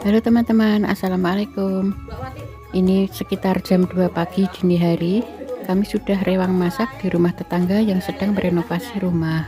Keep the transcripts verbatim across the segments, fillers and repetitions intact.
Halo teman-teman, assalamualaikum. Ini sekitar jam dua pagi dini hari. Kami sudah rewang masak di rumah tetangga yang sedang merenovasi rumah.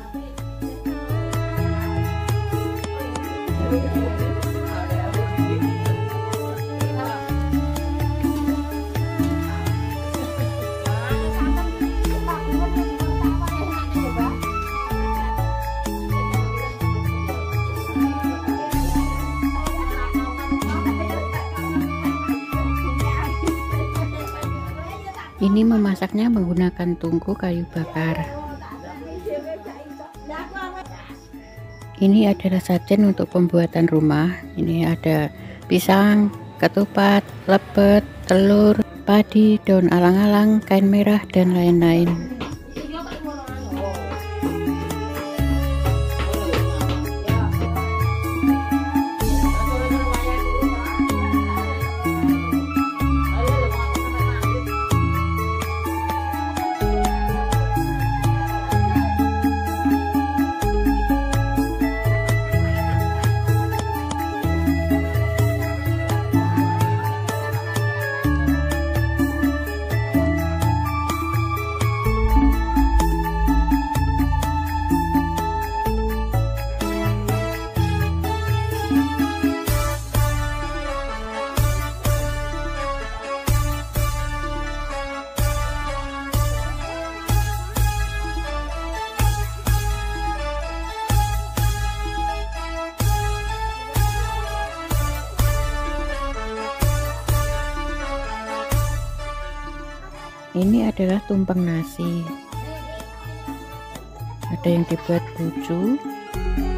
Ini memasaknya menggunakan tungku kayu bakar. Ini adalah sajen untuk pembuatan rumah. Ini ada pisang, ketupat, lepet, telur, padi, daun alang-alang, kain merah, dan lain-lain. Ini adalah tumpeng nasi. Ada yang dibuat bucu,